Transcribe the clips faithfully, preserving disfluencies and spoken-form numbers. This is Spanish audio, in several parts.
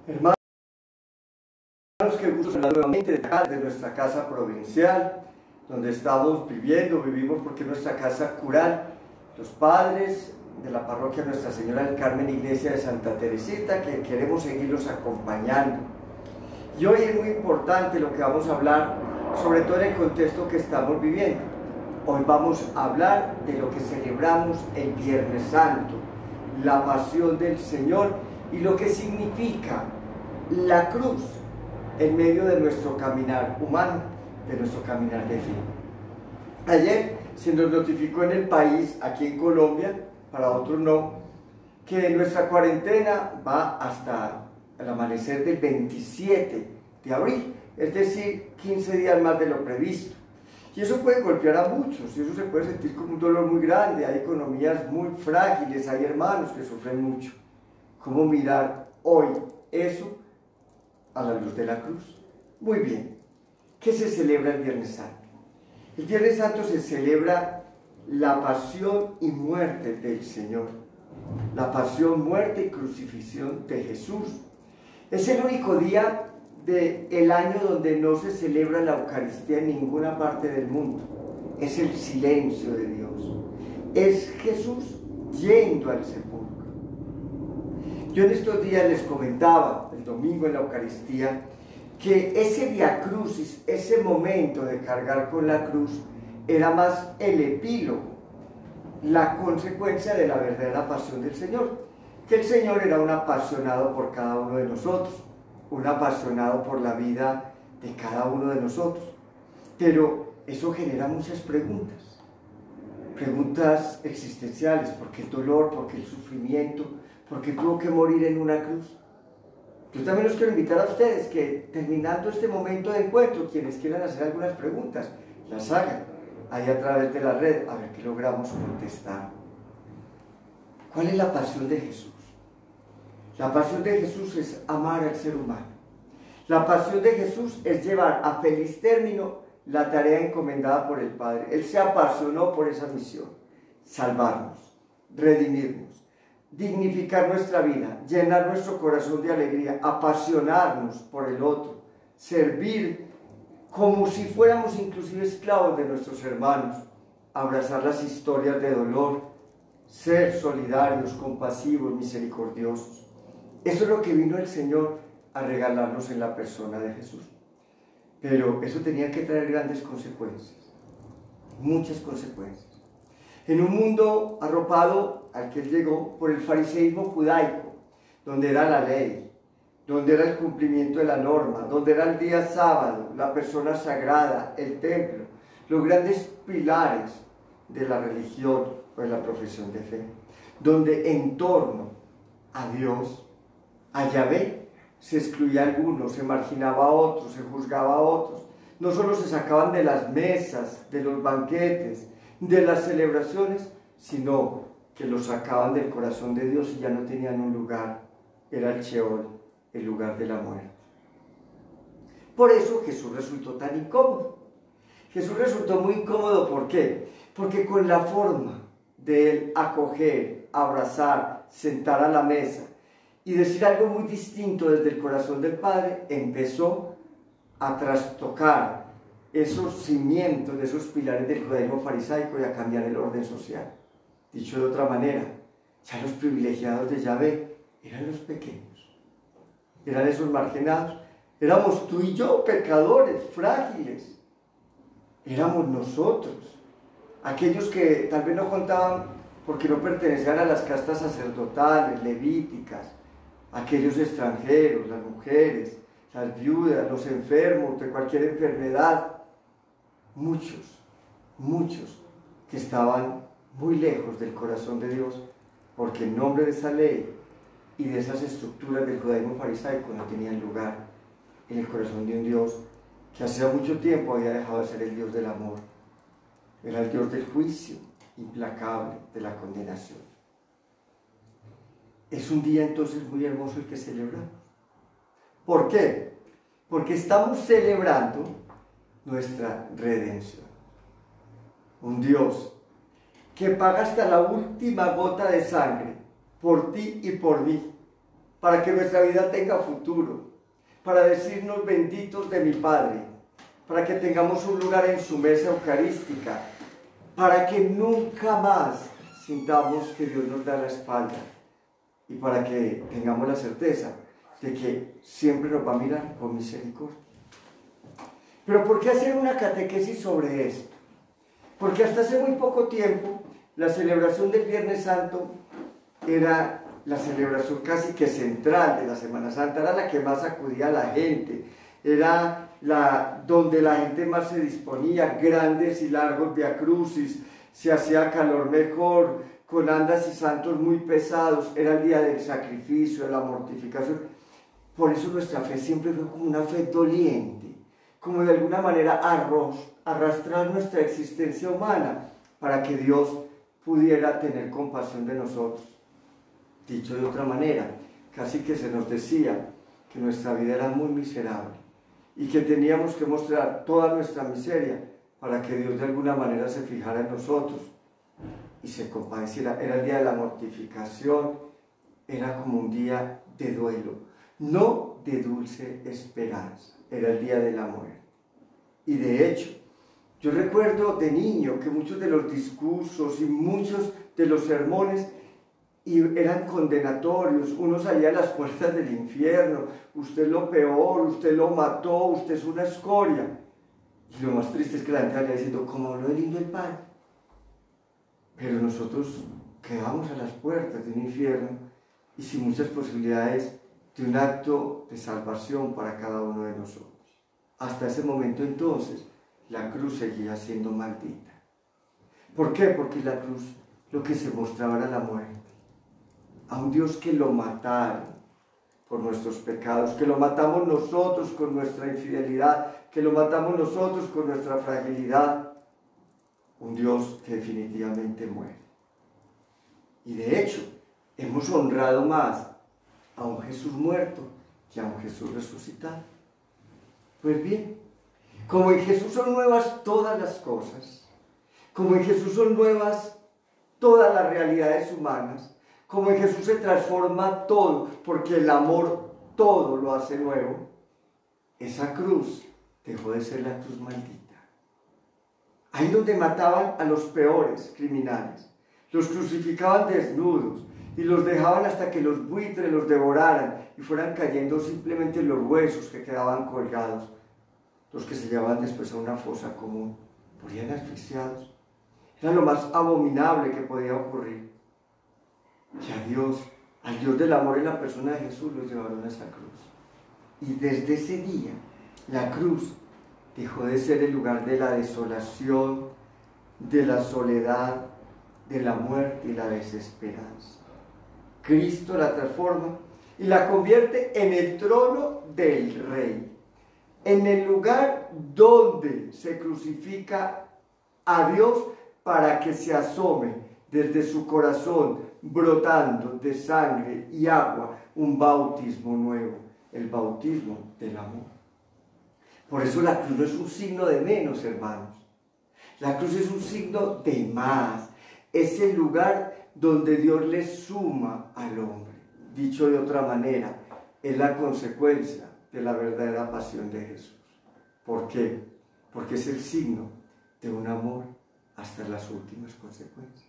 Hermanos, que gusto hablar nuevamente de, acá, de nuestra casa provincial, donde estamos viviendo, vivimos porque es nuestra casa cural, los padres de la parroquia Nuestra Señora del Carmen, Iglesia de Santa Teresita, que queremos seguirlos acompañando. Y hoy es muy importante lo que vamos a hablar, sobre todo en el contexto que estamos viviendo. Hoy vamos a hablar de lo que celebramos el Viernes Santo, la pasión del Señor y lo que significa la cruz en medio de nuestro caminar humano, de nuestro caminar de fe. Ayer se nos notificó en el país, aquí en Colombia, para otros no, que nuestra cuarentena va hasta el amanecer del veintisiete de abril, es decir, quince días más de lo previsto. Y eso puede golpear a muchos, y eso se puede sentir como un dolor muy grande. Hay economías muy frágiles, hay hermanos que sufren mucho. ¿Cómo mirar hoy eso a la luz de la cruz? Muy bien. ¿Qué se celebra el Viernes Santo? El Viernes Santo se celebra la pasión y muerte del Señor. La pasión, muerte y crucifixión de Jesús. Es el único día del año donde no se celebra la Eucaristía en ninguna parte del mundo. Es el silencio de Dios. Es Jesús yendo al sepulcro. Yo en estos días les comentaba, el domingo en la Eucaristía, que ese Via Crucis, ese momento de cargar con la cruz, era más el epílogo, la consecuencia de la verdadera pasión del Señor. Que el Señor era un apasionado por cada uno de nosotros, un apasionado por la vida de cada uno de nosotros. Pero eso genera muchas preguntas, preguntas existenciales. ¿Por qué el dolor? ¿Por qué el sufrimiento? ¿Por qué tuvo que morir en una cruz? Yo también los quiero invitar a ustedes que, terminando este momento de encuentro, quienes quieran hacer algunas preguntas, las hagan ahí a través de la red, a ver qué logramos contestar. ¿Cuál es la pasión de Jesús? La pasión de Jesús es amar al ser humano. La pasión de Jesús es llevar a feliz término la tarea encomendada por el Padre. Él se apasionó por esa misión: salvarnos, redimirnos, dignificar nuestra vida, llenar nuestro corazón de alegría, apasionarnos por el otro, servir como si fuéramos inclusive esclavos de nuestros hermanos, abrazar las historias de dolor, ser solidarios, compasivos, misericordiosos. Eso es lo que vino el Señor a regalarnos en la persona de Jesús. Pero eso tenía que traer grandes consecuencias, muchas consecuencias. En un mundo arropado al que Él llegó por el fariseísmo judaico, donde era la ley, donde era el cumplimiento de la norma, donde era el día sábado, la persona sagrada, el templo, los grandes pilares de la religión o de la profesión de fe, donde en torno a Dios, a Yahvé, se excluía a algunos, se marginaba a otros, se juzgaba a otros. No solo se sacaban de las mesas, de los banquetes, de las celebraciones, sino que los sacaban del corazón de Dios y ya no tenían un lugar. Era el Sheol, el lugar de la muerte. Por eso Jesús resultó tan incómodo. Jesús resultó muy incómodo, ¿por qué? Porque con la forma de Él acoger, abrazar, sentar a la mesa y decir algo muy distinto desde el corazón del Padre, empezó a trastocar esos cimientos de esos pilares del judaísmo farisaico y a cambiar el orden social. Dicho de otra manera, ya los privilegiados de Yahvé eran los pequeños, eran esos marginados. Éramos tú y yo, pecadores, frágiles. Éramos nosotros, aquellos que tal vez no contaban porque no pertenecían a las castas sacerdotales, levíticas, aquellos extranjeros, las mujeres, las viudas, los enfermos de cualquier enfermedad. Muchos, muchos que estaban muy lejos del corazón de Dios, porque en nombre de esa ley y de esas estructuras del judaísmo farisaico no tenían lugar en el corazón de un Dios que hacía mucho tiempo había dejado de ser el Dios del amor. Era el Dios del juicio implacable, de la condenación. Es un día entonces muy hermoso el que celebramos. ¿Por qué? Porque estamos celebrando nuestra redención. Un Dios que paga hasta la última gota de sangre por ti y por mí, para que nuestra vida tenga futuro, para decirnos benditos de mi Padre, para que tengamos un lugar en su mesa eucarística, para que nunca más sintamos que Dios nos da la espalda y para que tengamos la certeza de que siempre nos va a mirar con misericordia. Pero ¿por qué hacer una catequesis sobre esto? Porque hasta hace muy poco tiempo la celebración del Viernes Santo era la celebración casi que central de la Semana Santa, era la que más acudía a la gente, era la, donde la gente más se disponía, grandes y largos viacrucis, se hacía calor mejor, con andas y santos muy pesados, era el día del sacrificio, de la mortificación. Por eso nuestra fe siempre fue como una fe doliente, como de alguna manera arroz, arrastrar nuestra existencia humana para que Dios pudiera tener compasión de nosotros. Dicho de otra manera, casi que se nos decía que nuestra vida era muy miserable y que teníamos que mostrar toda nuestra miseria para que Dios de alguna manera se fijara en nosotros y se compadeciera. Era el día de la mortificación, era como un día de duelo, no de dulce esperanza, era el día de la muerte. Y de hecho, yo recuerdo de niño que muchos de los discursos y muchos de los sermones eran condenatorios. Uno salía a las puertas del infierno, usted es lo peor, usted lo mató, usted es una escoria. Y lo más triste es que la gente salía diciendo, ¿cómo habló de lindo el Padre? Pero nosotros quedamos a las puertas de un infierno y sin muchas posibilidades de un acto de salvación para cada uno de nosotros. Hasta ese momento entonces, la cruz seguía siendo maldita. ¿Por qué? Porque la cruz lo que se mostraba era la muerte. A un Dios que lo mataron por nuestros pecados, que lo matamos nosotros con nuestra infidelidad, que lo matamos nosotros con nuestra fragilidad. Un Dios que definitivamente muere. Y de hecho, hemos honrado más a un Jesús muerto que a un Jesús resucitado. Pues bien, como en Jesús son nuevas todas las cosas, como en Jesús son nuevas todas las realidades humanas, como en Jesús se transforma todo, porque el amor todo lo hace nuevo, esa cruz dejó de ser la cruz maldita. Ahí donde mataban a los peores criminales, los crucificaban desnudos y los dejaban hasta que los buitres los devoraran y fueran cayendo simplemente los huesos que quedaban colgados. Los que se llevaban después a una fosa común morían asfixiados. Era lo más abominable que podía ocurrir. Y a Dios, al Dios del amor en la persona de Jesús, los llevaron a esa cruz. Y desde ese día, la cruz dejó de ser el lugar de la desolación, de la soledad, de la muerte y la desesperanza. Cristo la transforma y la convierte en el trono del Rey, en el lugar donde se crucifica a Dios para que se asome desde su corazón, brotando de sangre y agua, un bautismo nuevo, el bautismo del amor. Por eso la cruz no es un signo de menos, hermanos. La cruz es un signo de más. Es el lugar donde Dios le suma al hombre. Dicho de otra manera, es la consecuencia de la verdadera pasión de Jesús. ¿Por qué? Porque es el signo de un amor hasta las últimas consecuencias.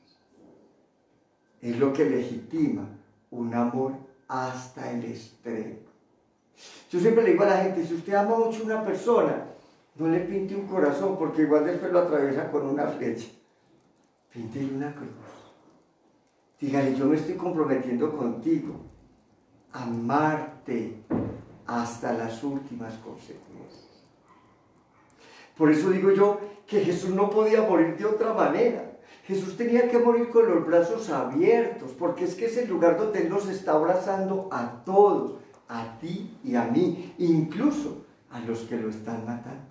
Es lo que legitima un amor hasta el extremo. Yo siempre le digo a la gente, si usted ama mucho a una persona, no le pinte un corazón, porque igual después lo atraviesa con una flecha. Píntele una cruz. Dígale, yo me estoy comprometiendo contigo a amarte hasta las últimas consecuencias. Por eso digo yo que Jesús no podía morir de otra manera. Jesús tenía que morir con los brazos abiertos, porque es que es el lugar donde Él nos está abrazando a todos, a ti y a mí, incluso a los que lo están matando.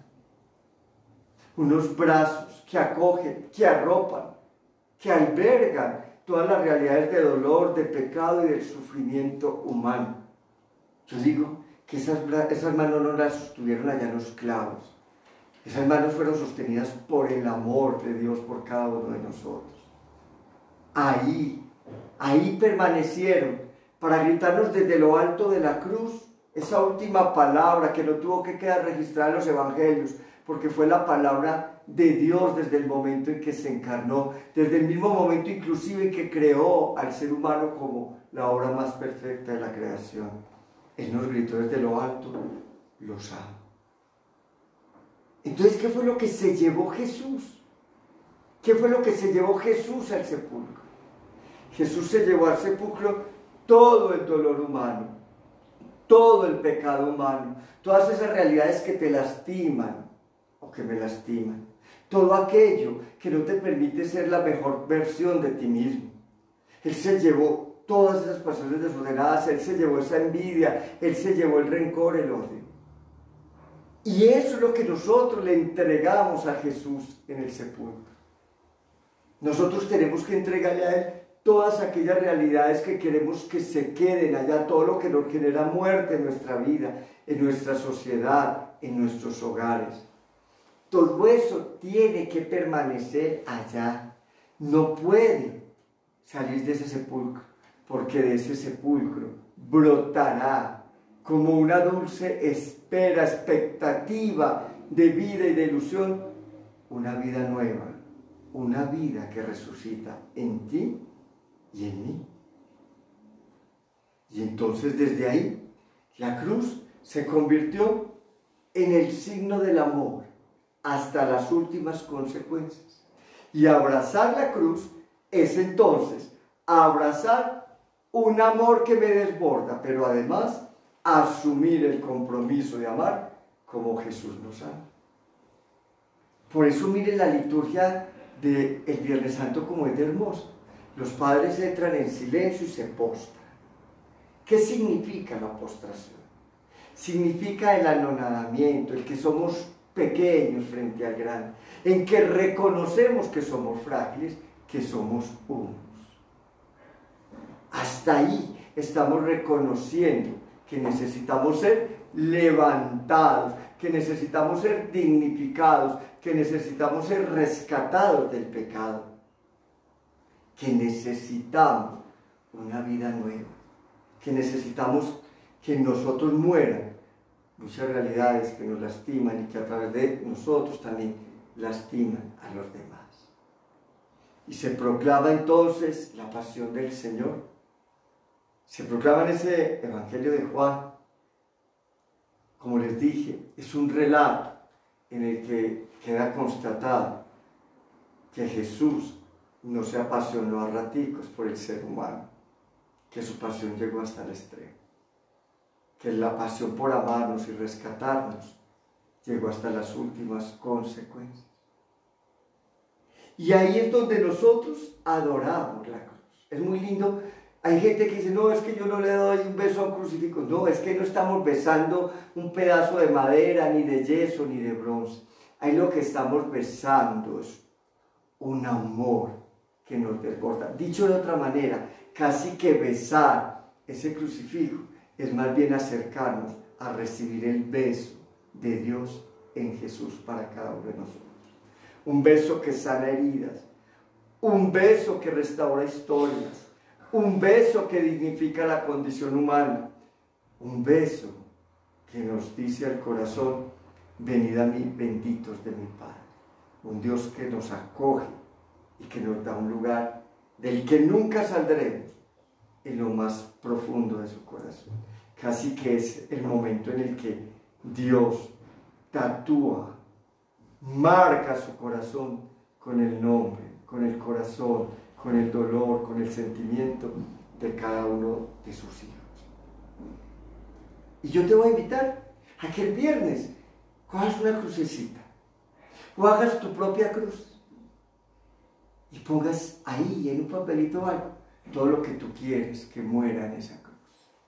Unos brazos que acogen, que arropan, que albergan todas las realidades de dolor, de pecado y del sufrimiento humano. Yo digo que esas, esas manos no las sostuvieron allá los clavos. Esas manos fueron sostenidas por el amor de Dios por cada uno de nosotros. Ahí, ahí permanecieron para gritarnos desde lo alto de la cruz esa última palabra que no tuvo que quedar registrada en los evangelios, porque fue la palabra de Dios desde el momento en que se encarnó, desde el mismo momento inclusive en que creó al ser humano como la obra más perfecta de la creación. Él nos gritó desde lo alto: los amo. Entonces, ¿qué fue lo que se llevó Jesús? ¿Qué fue lo que se llevó Jesús al sepulcro? Jesús se llevó al sepulcro todo el dolor humano, todo el pecado humano, todas esas realidades que te lastiman o que me lastiman, todo aquello que no te permite ser la mejor versión de ti mismo. Él se llevó todas esas pasiones desordenadas, Él se llevó esa envidia, Él se llevó el rencor, el odio. Y eso es lo que nosotros le entregamos a Jesús en el sepulcro. Nosotros tenemos que entregarle a Él todas aquellas realidades que queremos que se queden allá, todo lo que nos genera muerte en nuestra vida, en nuestra sociedad, en nuestros hogares. Todo eso tiene que permanecer allá. No puede salir de ese sepulcro, porque de ese sepulcro brotará como una dulce espera, expectativa de vida y de ilusión, una vida nueva, una vida que resucita en ti y en mí. Y entonces desde ahí la cruz se convirtió en el signo del amor hasta las últimas consecuencias. Y abrazar la cruz es entonces abrazar un amor que me desborda, pero además asumir el compromiso de amar como Jesús nos ama. Por eso miren la liturgia del Viernes Santo como es de hermosa. Los padres entran en silencio y se postran. ¿Qué significa la postración? Significa el anonadamiento, el que somos pequeños frente al grande, en que reconocemos que somos frágiles, que somos unos. Hasta ahí estamos reconociendo que necesitamos ser levantados, que necesitamos ser dignificados, que necesitamos ser rescatados del pecado, que necesitamos una vida nueva, que necesitamos que en nosotros mueran muchas realidades que nos lastiman y que a través de nosotros también lastiman a los demás. Y se proclama entonces la pasión del Señor. Se proclama en ese Evangelio de Juan, como les dije, es un relato en el que queda constatado que Jesús no se apasionó a raticos por el ser humano, que su pasión llegó hasta el extremo, que la pasión por amarnos y rescatarnos llegó hasta las últimas consecuencias. Y ahí es donde nosotros adoramos la cruz. Es muy lindo. Hay gente que dice: no, es que yo no le doy un beso a un crucifijo. No, es que no estamos besando un pedazo de madera, ni de yeso, ni de bronce. Ahí lo que estamos besando es un amor que nos desborda. Dicho de otra manera, casi que besar ese crucifijo es más bien acercarnos a recibir el beso de Dios en Jesús para cada uno de nosotros. Un beso que sana heridas, un beso que restaura historias, un beso que dignifica la condición humana, un beso que nos dice al corazón: venid a mí, benditos de mi Padre. Un Dios que nos acoge y que nos da un lugar del que nunca saldremos en lo más profundo de su corazón. Casi que es el momento en el que Dios tatúa, marca su corazón con el nombre, con el corazón, con el dolor, con el sentimiento de cada uno de sus hijos. Y yo te voy a invitar a que el viernes cojas una crucecita o hagas tu propia cruz y pongas ahí en un papelito algo, todo lo que tú quieres que muera en esa cruz.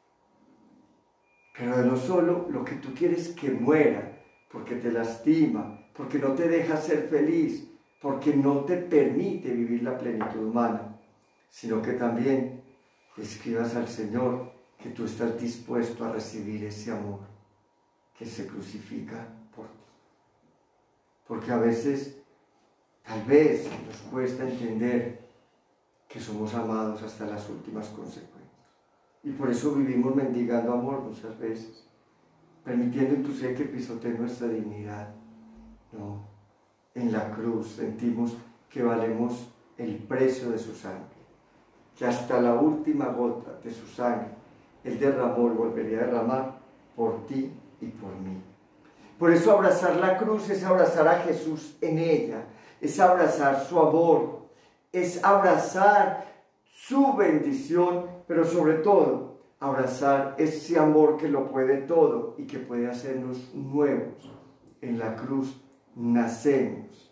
Pero no solo lo que tú quieres que muera porque te lastima, porque no te deja ser feliz, porque no te permite vivir la plenitud humana, sino que también escribas al Señor que tú estás dispuesto a recibir ese amor que se crucifica por ti. Porque a veces, tal vez, nos cuesta entender que somos amados hasta las últimas consecuencias. Y por eso vivimos mendigando amor muchas veces, permitiendo inclusive que pisotee nuestra dignidad. No, en la cruz sentimos que valemos el precio de su sangre, que hasta la última gota de su sangre Él derramó y volvería a derramar por ti y por mí. Por eso abrazar la cruz es abrazar a Jesús en ella, es abrazar su amor, es abrazar su bendición, pero sobre todo abrazar ese amor que lo puede todo y que puede hacernos nuevos. En la cruz nacemos.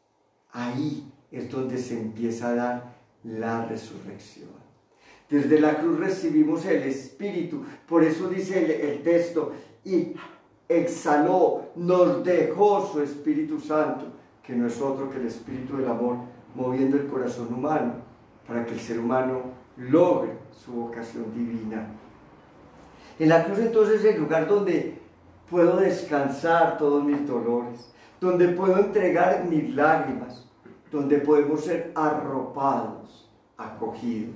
Ahí es donde se empieza a dar la resurrección. Desde la cruz recibimos el Espíritu. Por eso dice el, el texto, y exhaló, nos dejó su Espíritu Santo, que no es otro que el Espíritu del amor, moviendo el corazón humano, para que el ser humano logre su vocación divina. En la cruz entonces es el lugar donde puedo descansar todos mis dolores, donde puedo entregar mis lágrimas, donde podemos ser arropados, acogidos.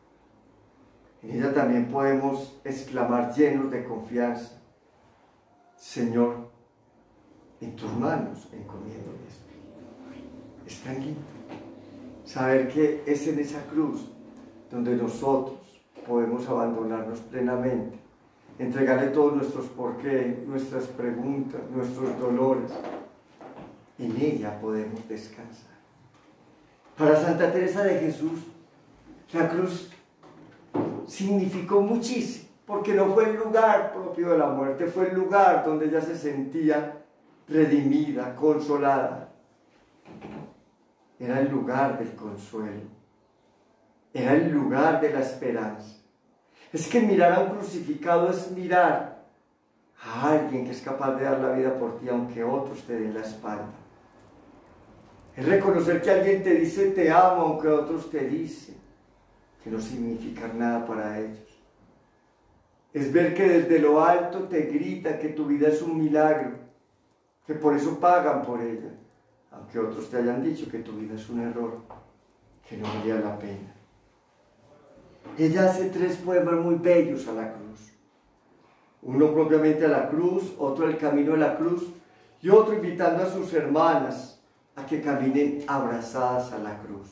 En ella también podemos exclamar llenos de confianza: Señor, en tus manos encomiendo mi espíritu. Es tan lindo saber que es en esa cruz donde nosotros podemos abandonarnos plenamente, entregarle todos nuestros porqué, nuestras preguntas, nuestros dolores. En ella podemos descansar. Para Santa Teresa de Jesús, la cruz significó muchísimo, porque no fue el lugar propio de la muerte, fue el lugar donde ella se sentía redimida, consolada. Era el lugar del consuelo, era el lugar de la esperanza. Es que mirar a un crucificado es mirar a alguien que es capaz de dar la vida por ti, aunque otros te den la espalda. Es reconocer que alguien te dice te amo, aunque otros te dicen que no significa nada para ellos. Es ver que desde lo alto te grita que tu vida es un milagro, que por eso pagan por ella, aunque otros te hayan dicho que tu vida es un error, que no valía la pena. Ella hace tres poemas muy bellos a la cruz. Uno propiamente a la cruz, otro el camino de la cruz, y otro invitando a sus hermanas a que caminen abrazadas a la cruz.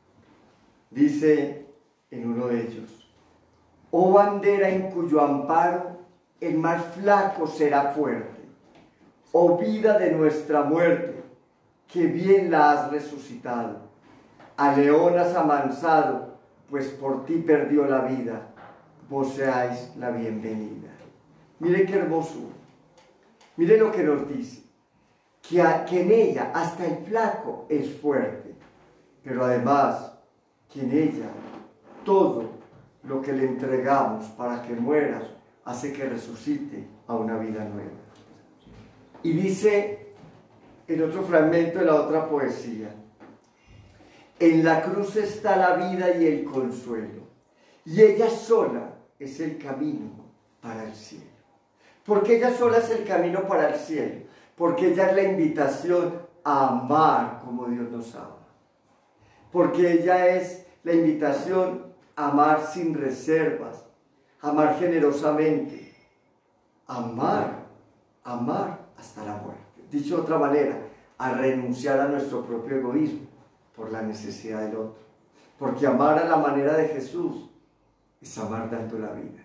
Dice en uno de ellos: oh bandera en cuyo amparo el más flaco será fuerte, oh vida de nuestra muerte, que bien la has resucitado, a león has amansado, pues por ti perdió la vida, vos seáis la bienvenida. Mire qué hermosura, mire lo que nos dice, que, a, que en ella hasta el flaco es fuerte, pero además que en ella todo lo que le entregamos para que muera hace que resucite a una vida nueva. Y dice en otro fragmento de la otra poesía: en la cruz está la vida y el consuelo, y ella sola es el camino para el cielo. ¿Por qué ella sola es el camino para el cielo? Porque ella es la invitación a amar como Dios nos ama. Porque ella es la invitación a amar sin reservas, amar generosamente, amar, amar hasta la muerte. Dicho de otra manera, a renunciar a nuestro propio egoísmo por la necesidad del otro. Porque amar a la manera de Jesús es amar dando la vida.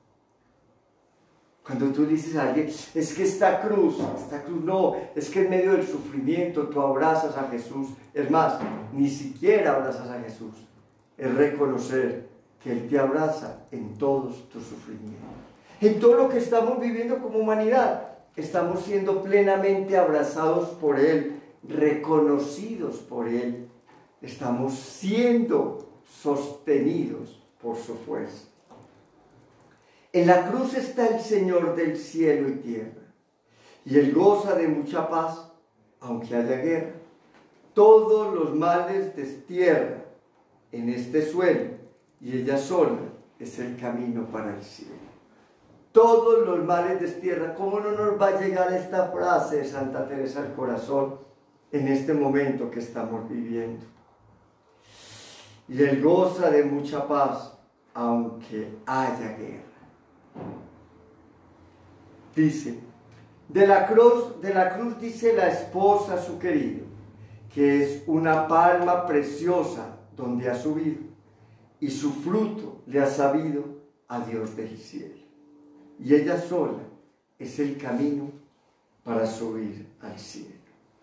Cuando tú dices a alguien, es que esta cruz, esta cruz no, es que en medio del sufrimiento tú abrazas a Jesús. Es más, ni siquiera abrazas a Jesús. Es reconocer que Él te abraza en todos tus sufrimientos. En todo lo que estamos viviendo como humanidad, estamos siendo plenamente abrazados por Él, reconocidos por Él. Estamos siendo sostenidos por su fuerza. En la cruz está el Señor del cielo y tierra, y Él goza de mucha paz, aunque haya guerra. Todos los males destierra en este suelo, y ella sola es el camino para el cielo. Todos los males destierra. ¿Cómo no nos va a llegar esta frase de Santa Teresa al corazón en este momento que estamos viviendo? Y Él goza de mucha paz, aunque haya guerra. Dice, de la cruz, de la cruz dice la esposa a su querido, que es una palma preciosa donde ha subido, y su fruto le ha sabido a Dios del cielo. Y ella sola es el camino para subir al cielo.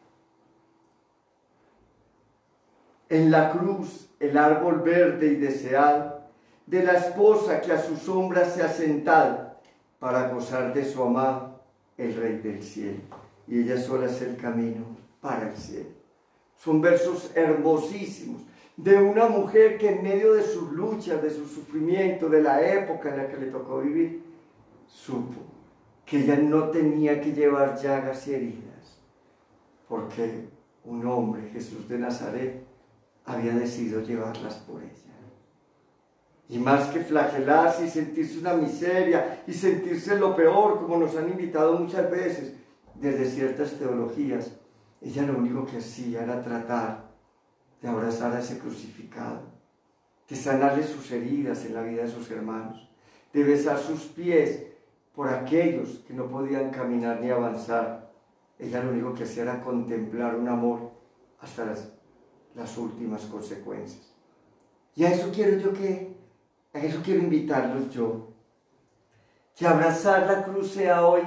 En la cruz, el árbol verde y deseado, de la esposa que a su sombra se ha sentado para gozar de su amado, el Rey del cielo. Y ella sola es el camino para el cielo. Son versos hermosísimos de una mujer que en medio de sus luchas, de su sufrimiento, de la época en la que le tocó vivir, supo que ella no tenía que llevar llagas y heridas, porque un hombre, Jesús de Nazaret, había decidido llevarlas por ella. Y más que flagelarse y sentirse una miseria y sentirse lo peor, como nos han invitado muchas veces desde ciertas teologías, ella lo único que hacía era tratar de abrazar a ese crucificado, de sanarle sus heridas en la vida de sus hermanos, de besar sus pies por aquellos que no podían caminar ni avanzar. Ella lo único que hacía era contemplar un amor hasta las, las últimas consecuencias. Y a eso quiero yo que, a eso quiero invitarlos yo, que abrazar la cruz sea hoy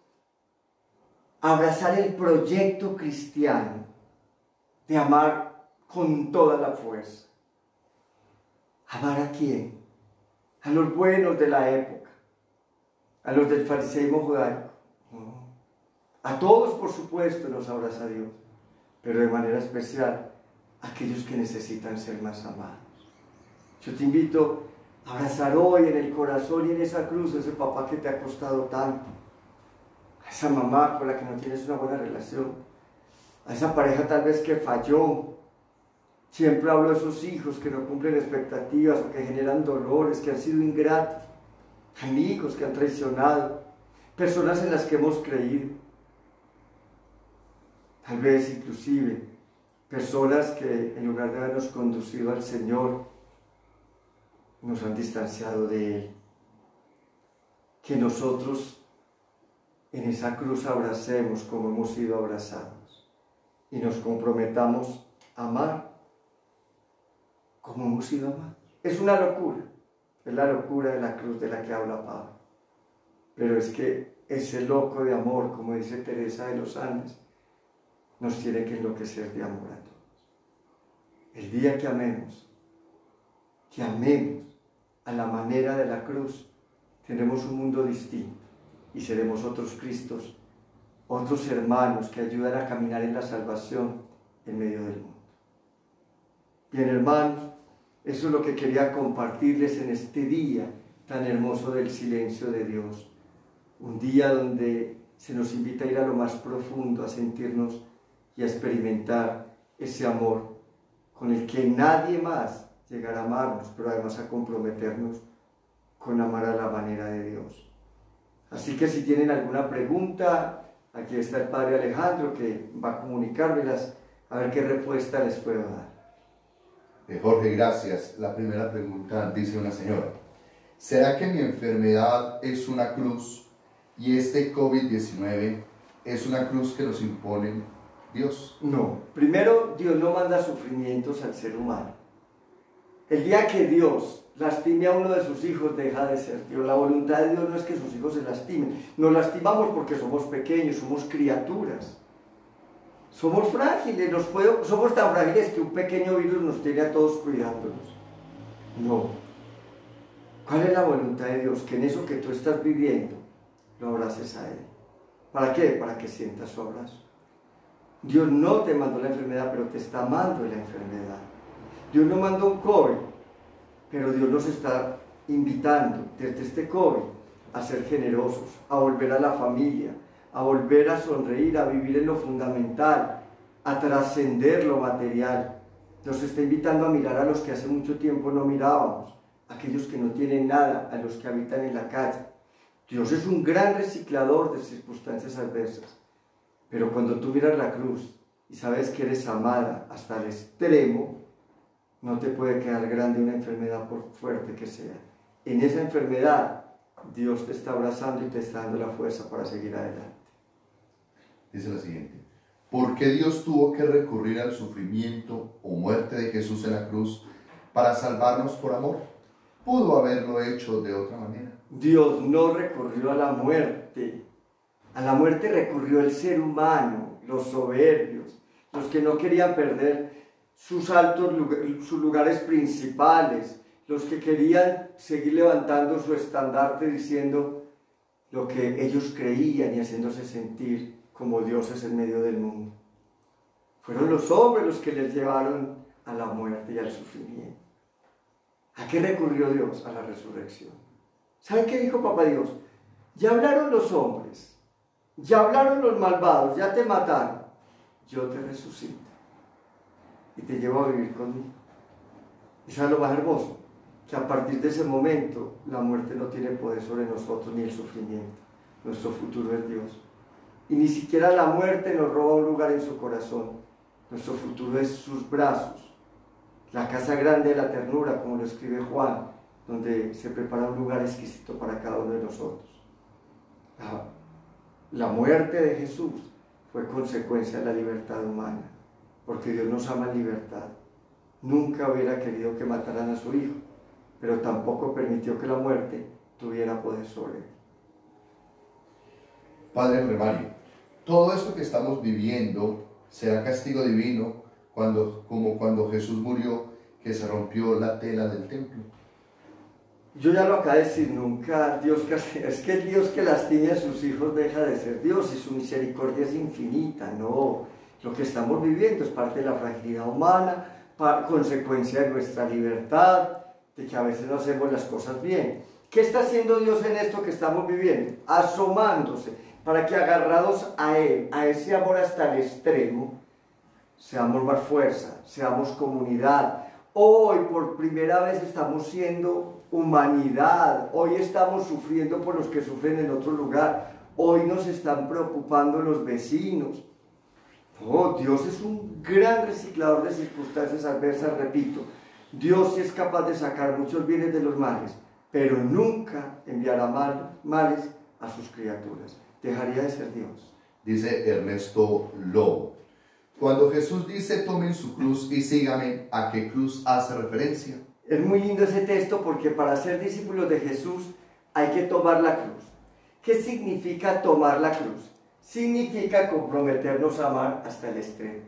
abrazar el proyecto cristiano de amar con toda la fuerza. ¿Amar a quién? A los buenos de la época, a los del fariseísmo judaico. No. A todos, por supuesto, nos abraza Dios, pero de manera especial a aquellos que necesitan ser más amados. Yo te invito a abrazar hoy en el corazón y en esa cruz a ese papá que te ha costado tanto, a esa mamá con la que no tienes una buena relación, a esa pareja tal vez que falló. Siempre hablo de esos hijos que no cumplen expectativas o que generan dolores, que han sido ingratos, amigos que han traicionado, personas en las que hemos creído, tal vez inclusive personas que en lugar de habernos conducido al Señor, nos han distanciado de Él. Que nosotros en esa cruz abracemos como hemos sido abrazados y nos comprometamos a amar como hemos sido amados. Es una locura, es la locura de la cruz de la que habla Pablo. Pero es que ese loco de amor, como dice Teresa de los Andes, nos tiene que enloquecer de amor a todos. El día que amemos, que amemos a la manera de la cruz, tendremos un mundo distinto y seremos otros Cristos, otros hermanos que ayudan a caminar en la salvación en medio del mundo. Bien, hermanos, eso es lo que quería compartirles en este día tan hermoso del silencio de Dios. Un día donde se nos invita a ir a lo más profundo, a sentirnos y a experimentar ese amor con el que nadie más llegará a amarnos, pero además a comprometernos con amar a la manera de Dios. Así que si tienen alguna pregunta, aquí está el Padre Alejandro que va a comunicármelas, a ver qué respuesta les puedo dar. Eh, Jorge, gracias. La primera pregunta dice una señora: ¿será que mi enfermedad es una cruz y este COVID diecinueve es una cruz que nos impone Dios? No. Primero, Dios no manda sufrimientos al ser humano. El día que Dios lastime a uno de sus hijos, deja de ser Dios. La voluntad de Dios no es que sus hijos se lastimen. Nos lastimamos porque somos pequeños, somos criaturas. Somos frágiles, nos puede, somos tan frágiles que un pequeño virus nos tiene a todos cuidándonos. No. ¿Cuál es la voluntad de Dios? Que en eso que tú estás viviendo, lo abraces a Él. ¿Para qué? Para que sientas su abrazo. Dios no te mandó la enfermedad, pero te está amando la enfermedad. Dios no mandó un COVID, pero Dios nos está invitando desde este COVID a ser generosos, a volver a la familia, a volver a sonreír, a vivir en lo fundamental, a trascender lo material. Nos está invitando a mirar a los que hace mucho tiempo no mirábamos, a aquellos que no tienen nada, a los que habitan en la calle. Dios es un gran reciclador de circunstancias adversas, pero cuando tú miras la cruz y sabes que eres amada hasta el extremo, no te puede quedar grande una enfermedad por fuerte que sea. en esa enfermedad, Dios te está abrazando y te está dando la fuerza para seguir adelante. Dice la siguiente: ¿por qué Dios tuvo que recurrir al sufrimiento o muerte de Jesús en la cruz para salvarnos por amor? Pudo haberlo hecho de otra manera. Dios no recurrió a la muerte. A la muerte recurrió el ser humano, los soberbios, los que no querían perder sus altos lugares, sus lugares principales, los que querían seguir levantando su estandarte diciendo lo que ellos creían y haciéndose sentir como dioses en medio del mundo. Fueron los hombres los que les llevaron a la muerte y al sufrimiento. ¿A qué recurrió Dios? A la resurrección. ¿Saben qué dijo Papá Dios? Ya hablaron los hombres, ya hablaron los malvados, ya te mataron. Yo te resucito y te llevo a vivir conmigo. ¿Y sabes lo más hermoso? Que a partir de ese momento la muerte no tiene poder sobre nosotros ni el sufrimiento. Nuestro futuro es Dios. Y ni siquiera la muerte nos roba un lugar en su corazón. Nuestro futuro es sus brazos. La casa grande de la ternura, como lo escribe Juan, donde se prepara un lugar exquisito para cada uno de nosotros. La, la muerte de Jesús fue consecuencia de la libertad humana, porque Dios nos ama en libertad. Nunca hubiera querido que mataran a su hijo, pero tampoco permitió que la muerte tuviera poder sobre él. Padre Remario, todo esto que estamos viviendo será castigo divino, cuando, como cuando Jesús murió, que se rompió la tela del templo. Yo ya lo acabo de decir, nunca Dios, es que el Dios que lastima a sus hijos deja de ser Dios y su misericordia es infinita. No, lo que estamos viviendo es parte de la fragilidad humana, consecuencia de nuestra libertad, de que a veces no hacemos las cosas bien. ¿Qué está haciendo Dios en esto que estamos viviendo? Asomándose para que, agarrados a Él, a ese amor hasta el extremo, seamos más fuerza, seamos comunidad. Hoy por primera vez estamos siendo humanidad, hoy estamos sufriendo por los que sufren en otro lugar, hoy nos están preocupando los vecinos. Oh, Dios es un gran reciclador de circunstancias adversas, repito. Dios sí es capaz de sacar muchos bienes de los males, pero nunca enviará mal, males a sus criaturas. Dejaría de ser Dios. Dice Ernesto Lobo: cuando Jesús dice tomen su cruz y sígame, ¿a qué cruz hace referencia? Es muy lindo ese texto porque para ser discípulos de Jesús hay que tomar la cruz. ¿Qué significa tomar la cruz? Significa comprometernos a amar hasta el extremo.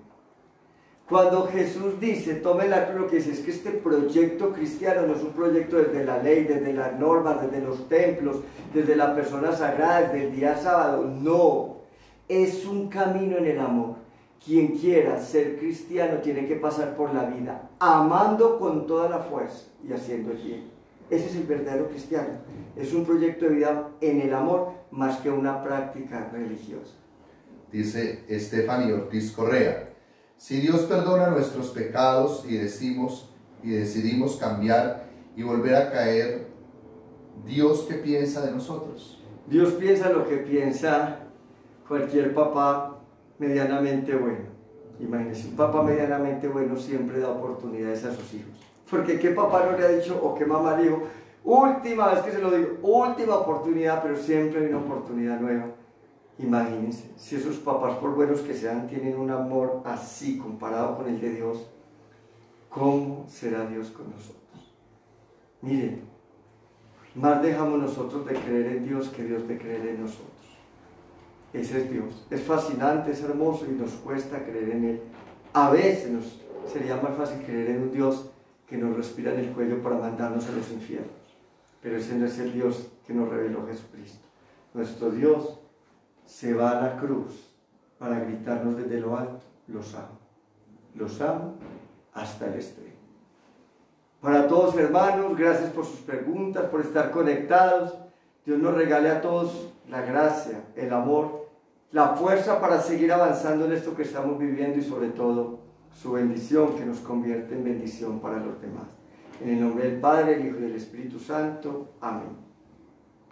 Cuando Jesús dice, tome la cruz, lo que dice es que este proyecto cristiano no es un proyecto desde la ley, desde las normas, desde los templos, desde la persona sagrada, desde el día sábado. No, es un camino en el amor. Quien quiera ser cristiano tiene que pasar por la vida amando con toda la fuerza y haciendo el bien. Ese es el verdadero cristiano. Es un proyecto de vida en el amor más que una práctica religiosa. Dice Stephanie Ortiz Correa: si Dios perdona nuestros pecados y decimos y decidimos cambiar y volver a caer, ¿Dios qué piensa de nosotros? Dios piensa lo que piensa cualquier papá medianamente bueno. Imagínense, un papá medianamente bueno siempre da oportunidades a sus hijos. Porque ¿qué papá no le ha dicho o qué mamá le dijo? Última vez que se lo digo, última oportunidad, pero siempre hay una oportunidad nueva. Imagínense, si esos papás, por buenos que sean, tienen un amor así comparado con el de Dios, ¿cómo será Dios con nosotros? Miren, más dejamos nosotros de creer en Dios que Dios de creer en nosotros. Ese es Dios. Es fascinante, es hermoso y nos cuesta creer en Él. A veces nos sería más fácil creer en un Dios que nos respira en el cuello para mandarnos a los infiernos. Pero ese no es el Dios que nos reveló Jesucristo. Nuestro Dios se va a la cruz para gritarnos desde lo alto: los amo. Los amo hasta el extremo. Para todos, hermanos, gracias por sus preguntas, por estar conectados. Dios nos regale a todos la gracia, el amor, la fuerza para seguir avanzando en esto que estamos viviendo y sobre todo su bendición que nos convierte en bendición para los demás. En el nombre del Padre, el Hijo y del Espíritu Santo. Amén.